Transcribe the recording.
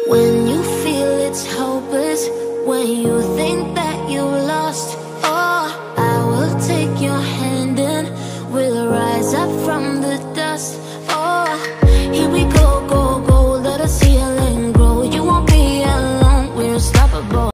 When you feel it's hopeless, when you think that you lost, oh, I will take your hand and we'll rise up from the dust.